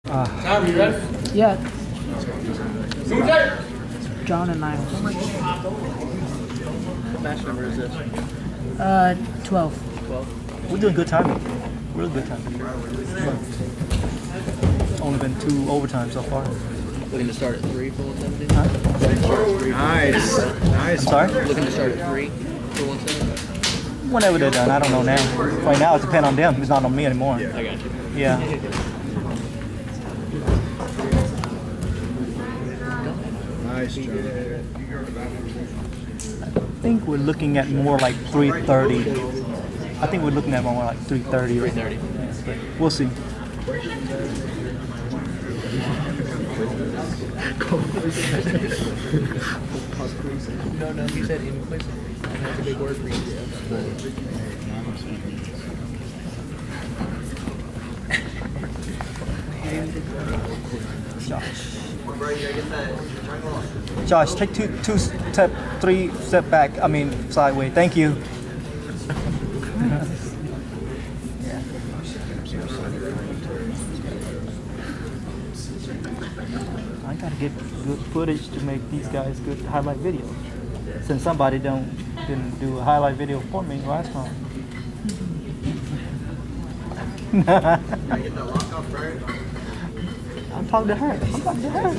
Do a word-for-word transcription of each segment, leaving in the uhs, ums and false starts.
Uh, Tom, you ready? Yeah, Who's there? John and Niles. What match number is this? Uh, twelve. twelve? we're doing good timing. Really good timing. Only been two overtimes so far. Looking to start at three for one seventy? Huh? Nice. Nice. I'm sorry? Looking to start at three for one seventy? Whenever they're done, I don't know now. Right now, it depends on them. It's not on me anymore. I got you. Yeah. Nice job. I think we're looking at more like three thirty. I think we're looking at more like three thirty. three thirty. We'll see. No, no, he said implicit. And that's a big word for you. Josh. Josh, take two, two step, three step back. I mean, sideways. Thank you. I gotta get good footage to make these guys good highlight videos. Since somebody don't didn't do a highlight video for me last time. I'm talking to her. I'm talking to her.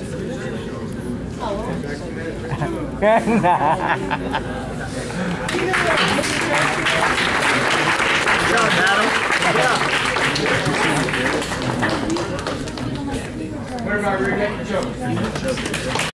Good job, Adam. Yeah. Where am I reading? Joe.